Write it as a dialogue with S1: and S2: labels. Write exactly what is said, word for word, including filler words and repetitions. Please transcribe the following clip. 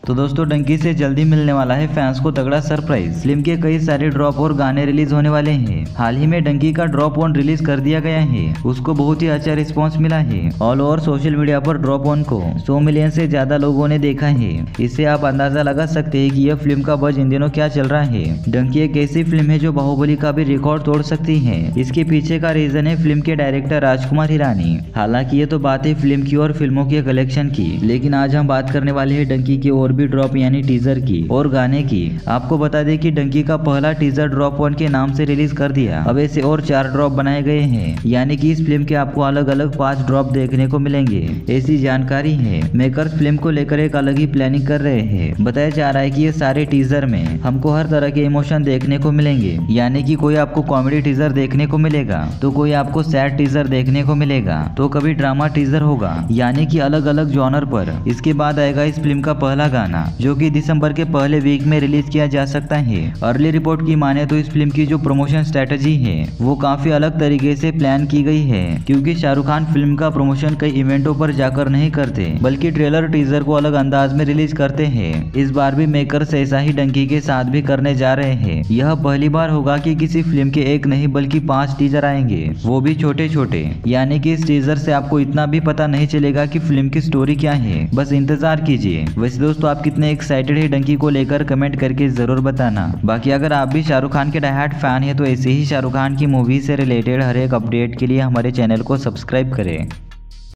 S1: तो दोस्तों डंकी से जल्दी मिलने वाला है फैंस को तगड़ा सरप्राइज। फिल्म के कई सारे ड्रॉप और गाने रिलीज होने वाले हैं। हाल ही में डंकी का ड्रॉप वन रिलीज कर दिया गया है। उसको बहुत ही अच्छा रिस्पांस मिला है। ऑल ओवर सोशल मीडिया पर ड्रॉप वन को सौ मिलियन से ज्यादा लोगों ने देखा है। इससे आप अंदाजा लगा सकते हैं कि यह फिल्म का बज इन दिनों क्या चल रहा है। डंकी एक ऐसी फिल्म है जो बाहुबली का भी रिकॉर्ड तोड़ सकती है। इसके पीछे का रीजन है फिल्म के डायरेक्टर राजकुमार हिरानी। हालांकि ये तो बात है फिल्म की और फिल्मों के कलेक्शन की, लेकिन आज हम बात करने वाले हैं डंकी की और भी ड्रॉप यानी टीजर की और गाने की। आपको बता दें कि डंकी का पहला टीजर ड्रॉप वन के नाम से रिलीज कर दिया। अब ऐसे और चार ड्रॉप बनाए गए हैं, यानी कि इस फिल्म के आपको अलग अलग पांच ड्रॉप देखने को मिलेंगे, ऐसी जानकारी है। मेकर्स फिल्म को लेकर एक अलग ही प्लानिंग कर रहे हैं। बताया जा रहा है कि ये सारे टीजर में हमको हर तरह के इमोशन देखने को मिलेंगे, यानी कि कोई आपको कॉमेडी टीजर देखने को मिलेगा, तो कोई आपको सैड टीजर देखने को मिलेगा, तो कभी ड्रामा टीजर होगा, यानी कि अलग अलग जॉनर पर। इसके बाद आएगा इस फिल्म का पहला गाना, जो कि दिसंबर के पहले वीक में रिलीज किया जा सकता है। अर्ली रिपोर्ट की माने तो इस फिल्म की जो प्रमोशन स्ट्रेटजी है वो काफी अलग तरीके से प्लान की गई है, क्योंकि शाहरुख खान फिल्म का प्रमोशन कई इवेंटों पर जाकर नहीं करते, बल्कि ट्रेलर टीजर को अलग अंदाज में रिलीज करते हैं। इस बार भी मेकर्स ऐसा ही डंकी के साथ भी करने जा रहे हैं। यह पहली बार होगा कि किसी फिल्म के एक नहीं बल्कि पांच टीजर आएंगे, वो भी छोटे छोटे, यानी कि इस टीजर से आपको इतना भी पता नहीं चलेगा कि फिल्म की स्टोरी क्या है। बस इंतजार कीजिए। वैसे दोस्तों आप कितने एक्साइटेड है डंकी को लेकर कमेंट करके जरूर बताना। बाकी अगर आप भी शाहरुख खान के डाई हार्ड फैन है तो ऐसे ही शाहरुख खान की मूवी से रिलेटेड हर एक अपडेट के लिए हमारे चैनल को सब्सक्राइब करें।